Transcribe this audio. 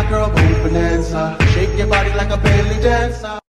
girl, go bonanza. Shake your body like a belly dancer.